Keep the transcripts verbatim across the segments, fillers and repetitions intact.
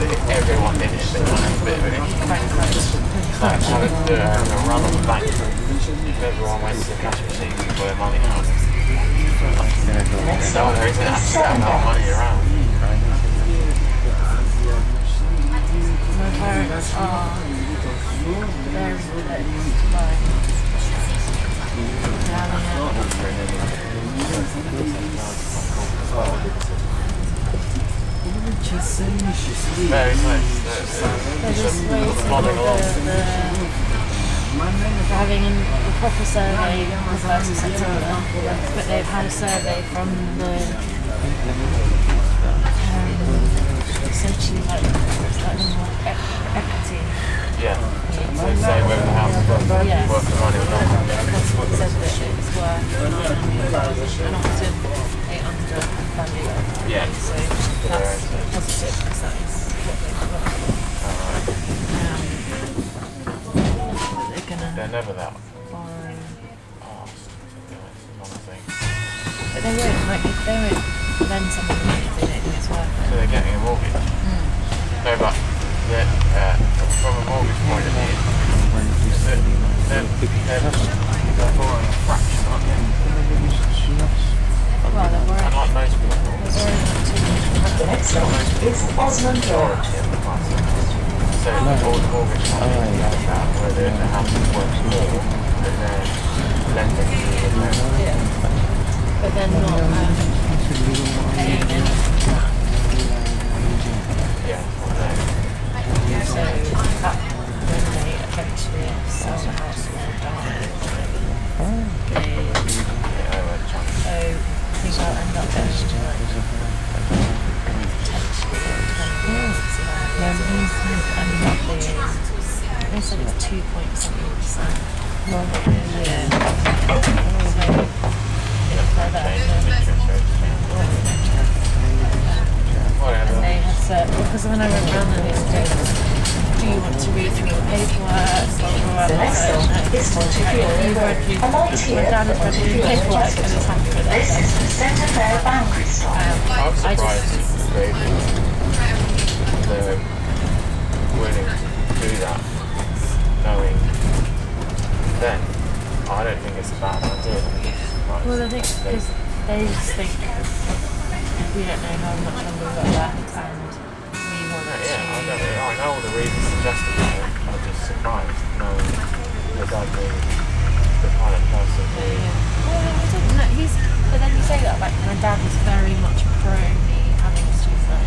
that if everyone did it, then that's a bit of an issue. It's like having to do a run on the bank. If everyone went to the cash machine and put their money out, no, there isn't actually that amount of money around. My parents are very close by Very close. They're just waiting for the, having the proper survey on the first of September, but they've had a survey from the um, essentially like, like equity. Yeah. So say whether the house is worth, yes. worth the money or not. That's what said that it was worth nine hundred thousand and often eight hundred value. Yeah. So that's positive because that is what they've got. Alright. Um, they're gonna They're never that fine. fast. That's another thing. But they won't, like if they won't lend someone money if they don't think it's worth it. So they're getting a mortgage. Mm. No, but they're, uh, from a mortgage point of view, they're, they're, they're, they're borrowing a fraction, aren't they? Well, they're borrowing. And like most people, They're borrowing like two hundred. The next stop is Osmond Road. so all the mortgage companies like that, where the, the house is worth more, and they're lending you a loan. Yeah. But they're not um, paying any of that. Yeah, I know. So that when they eventually sell the house and they're done, they Yeah, I went chunk. so I think I'll end up going to like potentially twenty years. Yeah, and that being they said it's two point something percent. Yeah. Whatever. And they had said, because when I went round there the other day, do you want to read through your paperwork? Blah, blah, blah. The next stop is Montefiore Road. A light here My dad has read through paperwork and is happy with it. This is the Centre Fair boundary stop. Um, I'm I surprised just, they, they're willing to do that, knowing then. I don't think it's a bad idea. Right. well, I think because they just think we don't know how much longer we've got left and we want Yeah, to... yeah, I know, I know all the reasons suggested by it. I'm just surprised knowing your dad being the kind of person who... Well, I don't know, he's... But then you say that, like, my dad was very much pro me having a street sign.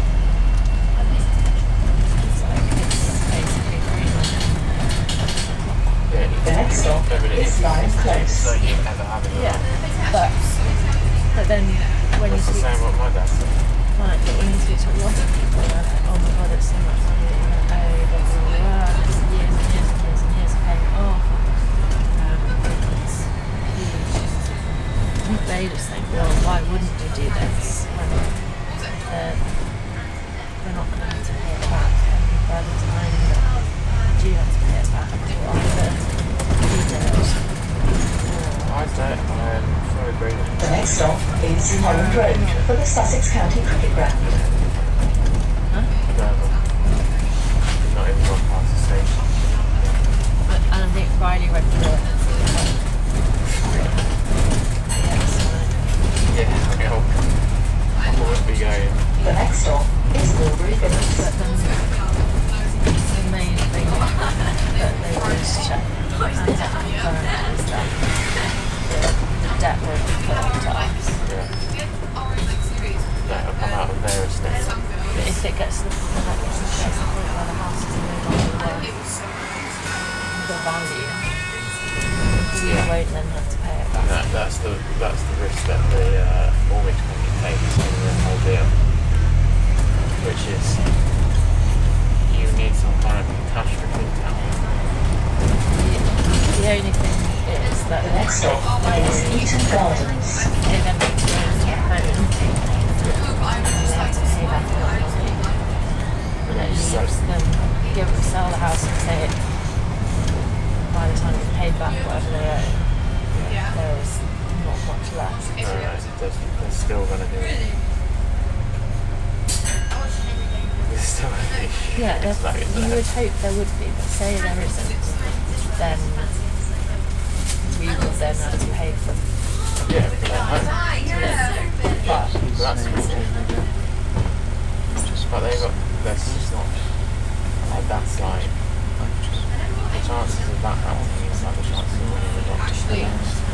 It's like, it's basically free money. Yeah, The next stop is Lion Close. so you ever having a Yeah, but... But then when you That's the speak... same what my dad said. Like, but when you speak to a lot of people, they're like, oh my god, it's so much money that you're going to pay, blah, blah, blah, blah, it's years and years and years and years of paying it off. Um, it's huge. I think they just think, well, why wouldn't we do this when they're, they're not going to have to pay it back, and by the time that you do have to pay it back, you'll either do it. I don't, I'm so agree. The next stop is Holland Road for the Sussex County Cricket Ground. Huh? Not even gone past the station. But, and I think Riley went for it. Yeah, I know. I wouldn't be going. The next stop is Albury Villas. But then the main thing that they would check and have confirmed is that the, the debt will be put on to us. Yeah. That'll come out of their estate. But if it gets to the point, like, if it gets to the point where the house is no longer worth the value, we Yeah. won't then have to pay it back. That, that's the that's the risk that the uh, mortgage company takes in the whole deal, which is you need some kind of catastrophe account. The, the only thing is that The next stop is Eaton Gardens. they then need to go into a home and they have to pay back all the money. And it leaves them, give, sell the house and say it, by the time it's paid back whatever they owe, there is not much left. Alright, they're, they're still going to do it. They're still going to do Yeah, there, Slow, isn't you it? would hope there would be, but say there isn't, then we would then have to pay for Yeah, for their home. but But that's cool. But they got, that's just not, like, that's like, the chances of that happening is like the chances of winning the lottery.